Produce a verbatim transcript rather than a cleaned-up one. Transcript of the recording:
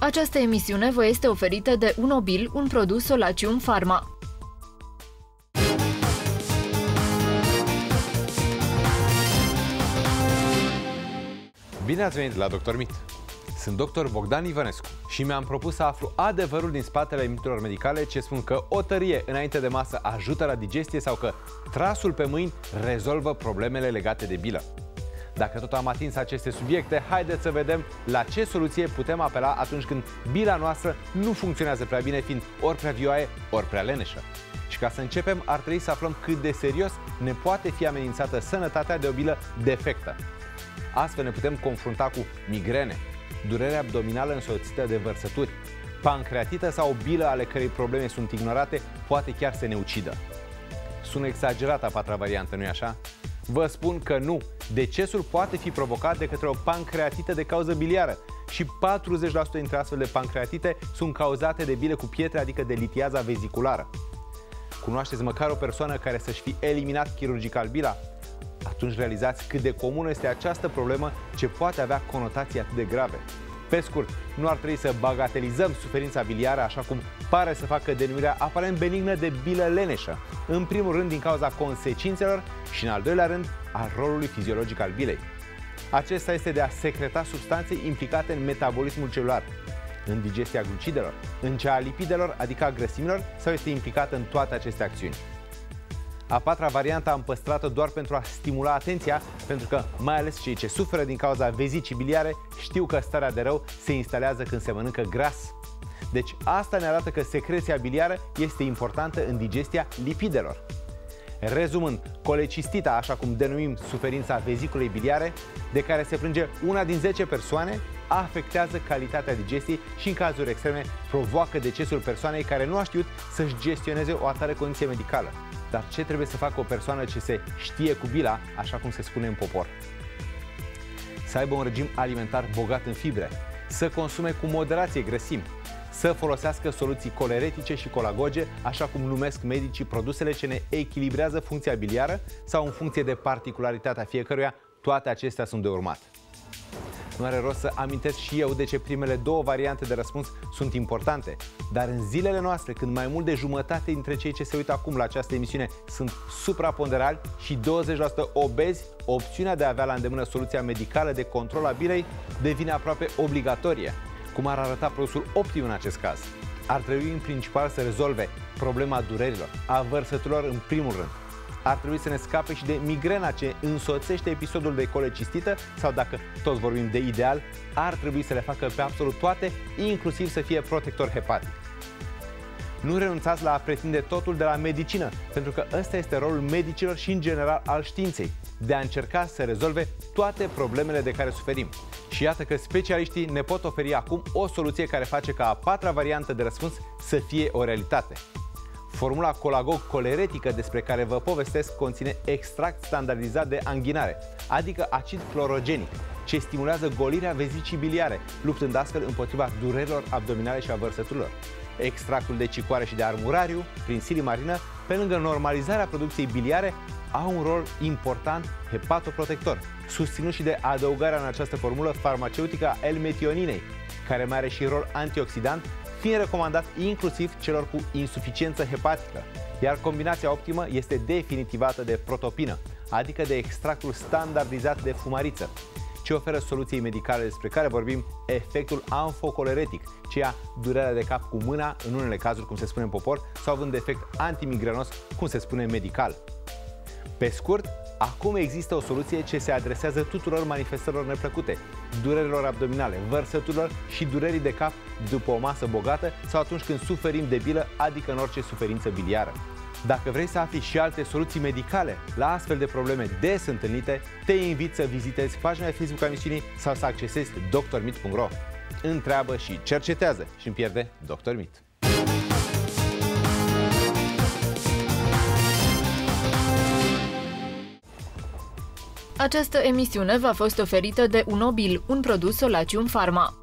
Această emisiune vă este oferită de Unobil, un produs Solacium Pharma. Bine ați venit la Doctor Mit! Sunt doctor Bogdan Ivănescu și mi-am propus să aflu adevărul din spatele miturilor medicale ce spun că o tărie înainte de masă ajută la digestie sau că trasul pe mâini rezolvă problemele legate de bilă. Dacă tot am atins aceste subiecte, haideți să vedem la ce soluție putem apela atunci când bila noastră nu funcționează prea bine, fiind ori prea vioaie, ori prea leneșă. Și ca să începem, ar trebui să aflăm cât de serios ne poate fi amenințată sănătatea de o bilă defectă. Astfel ne putem confrunta cu migrene, durere abdominală însoțită de vărsături, pancreatită sau o bilă ale cărei probleme sunt ignorate, poate chiar să ne ucidă. Sună exagerat a patra variantă, nu-i așa? Vă spun că nu. Decesul poate fi provocat de către o pancreatită de cauză biliară și patruzeci la sută dintre astfel de pancreatite sunt cauzate de bile cu pietre, adică de litiaza veziculară. Cunoașteți măcar o persoană care să-și fi eliminat chirurgical bila? Atunci realizați cât de comună este această problemă ce poate avea conotații atât de grave. Pe scurt, nu ar trebui să bagatelizăm suferința biliară așa cum pare să facă denumirea aparent benignă de bilă leneșă, în primul rând din cauza consecințelor și în al doilea rând al rolului fiziologic al bilei. Acesta este de a secreta substanțe implicate în metabolismul celular, în digestia glucidelor, în cea a lipidelor, adică a grăsimilor, sau este implicată în toate aceste acțiuni. A patra variantă am păstrat-o doar pentru a stimula atenția, pentru că mai ales cei ce suferă din cauza vezicii biliare știu că starea de rău se instalează când se mănâncă gras. Deci asta ne arată că secreția biliară este importantă în digestia lipidelor. Rezumând, colecistita, așa cum denumim suferința veziculei biliare, de care se plânge una din zece persoane, afectează calitatea digestiei și în cazuri extreme provoacă decesul persoanei care nu a știut să-și gestioneze o atare condiție medicală. Dar ce trebuie să facă o persoană ce se știe cu bila, așa cum se spune în popor? Să aibă un regim alimentar bogat în fibre, să consume cu moderație grăsimi, să folosească soluții coleretice și colagoge, așa cum numesc medicii produsele ce ne echilibrează funcția biliară sau în funcție de particularitatea fiecăruia, toate acestea sunt de urmat. Nu are rost să amintesc și eu de ce primele două variante de răspuns sunt importante, dar în zilele noastre, când mai mult de jumătate dintre cei ce se uită acum la această emisiune sunt supraponderali și douăzeci la sută obezi, opțiunea de a avea la îndemână soluția medicală de control a bilei devine aproape obligatorie. Cum ar arăta produsul optim în acest caz? Ar trebui în principal să rezolve problema durerilor, a vărsăturilor în primul rând. Ar trebui să ne scape și de migrena ce însoțește episodul de colecistită sau, dacă toți vorbim de ideal, ar trebui să le facă pe absolut toate, inclusiv să fie protector hepatic. Nu renunțați la a pretinde totul de la medicină, pentru că ăsta este rolul medicilor și în general al științei, de a încerca să rezolve toate problemele de care suferim. Și iată că specialiștii ne pot oferi acum o soluție care face ca a patra variantă de răspuns să fie o realitate. Formula Colagog coleretică despre care vă povestesc conține extract standardizat de anghinare, adică acid clorogenic, ce stimulează golirea vezicii biliare, luptând astfel împotriva durerilor abdominale și a vărsăturilor. Extractul de cicoare și de armurariu, prin silimarină, pe lângă normalizarea producției biliare, au un rol important hepatoprotector, susținut și de adăugarea în această formulă farmaceutică a L-metioninei, care mai are și rol antioxidant, fiind recomandat inclusiv celor cu insuficiență hepatică, iar combinația optimă este definitivată de protopină, adică de extractul standardizat de fumariță, ce oferă soluției medicale despre care vorbim efectul anfocoleretic, ce ia durerea de cap cu mâna, în unele cazuri, cum se spune în popor, sau având efect antimigrenos, cum se spune medical. Pe scurt, acum există o soluție ce se adresează tuturor manifestărilor neplăcute, durerilor abdominale, vărsăturilor și durerii de cap după o masă bogată sau atunci când suferim de bilă, adică în orice suferință biliară. Dacă vrei să afli și alte soluții medicale la astfel de probleme des întâlnite, te invit să vizitezi pagina de Facebook a emisiunii sau să accesezi doctor mit punct ro. Întreabă și cercetează și îmi pierde Doctor Mit. Această emisiune v-a fost oferită de Unobil, un produs Solacium Pharma.